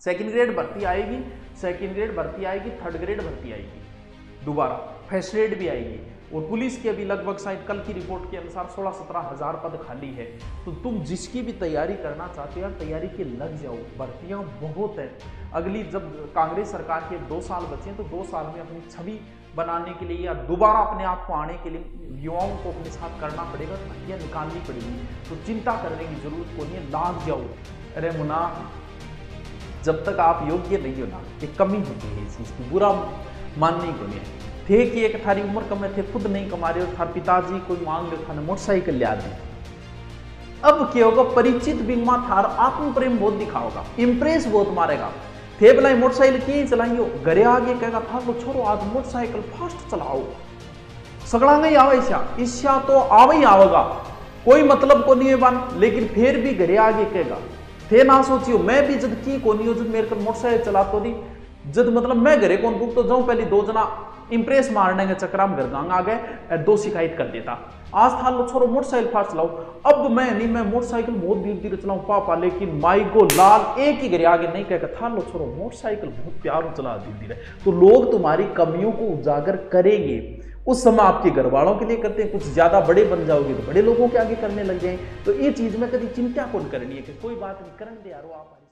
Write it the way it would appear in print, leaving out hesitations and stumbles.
Second grade भर्ती आएगी, second grade भर्ती आएगी, थर्ड ग्रेड भर्ती आएगी, दोबारा फर्स्ट ग्रेड भी आएगी। और पुलिस के भी लगभग शायद कल की रिपोर्ट के अनुसार 16-17 हज़ार पद खाली है। तो तुम जिसकी भी तैयारी करना चाहते हो यार, तैयारी के लग जाओ, भर्तियां बहुत है। अगली जब कांग्रेस सरकार के 2 साल बचे हैं तो 2 साल में अपनी छवि बनाने के लिए या दोबारा अपने आप को आने के लिए युवाओं को अपने साथ करना पड़ेगा, भर्तियां निकालनी पड़ेगी। तो चिंता करने की जरूरत को नहीं है, लाग जाओ। अरे मुना, जब तक आप योग्य नहीं हो ना, एक कमी होती है इस चीज़ की, बुरा मानने को नहीं है। थे कि एक थारी उम्र कम थे, खुद नहीं कमा रहे हो, थार पिताजी कोई मांग लो, थाने मोटरसाइकिल लिया दे। अब क्या होगा, परिचित बिंगमा थार आत्म प्रेम बहुत दिखाओगा, इंप्रेस बहुत मारेगा। थे भलाई मोटरसाइकिल की चलाइयो, घरे आगे कहेगा था लो छोरो आज मोटरसाइकिल फास्ट चलाओ, सगड़ा नहीं आवे ईशा तो आवे ही आवेगा, कोई मतलब को नहीं है बन। लेकिन फिर भी घरे आगे कहेगा, थे ना सोचियो मैं भी जद की को नहीं हो, जब मेरे को मोटरसाइकिल चला तो नहीं, जब मतलब मैं घरे कौन बुक तो जाऊं, पहले 2 जना इंप्रेस मारने के चक्कर में घर आ गए, 2 शिकायत कर देता। आज था लो छोरो मोटरसाइकिल फास्ट चलाओ, अब मैं नहीं, मैं मोटरसाइकिल बहुत धीरे धीरे चलाऊं पापा, लेकिन माई को लाल एक ही घरे आगे नहीं कहकर था लो छोरो मोटरसाइकिल बहुत प्यार चला धीरे धीरे। तो लोग तुम्हारी कमियों को उजागर करेंगे, उस समय आपके घर वालों के लिए करते हैं, कुछ ज्यादा बड़े बन जाओगे तो बड़े लोगों के आगे करने लग जाए। तो ये चीज में कभी चिंता कौन करनी है कि कोई बात नहीं करने दे यारो आप।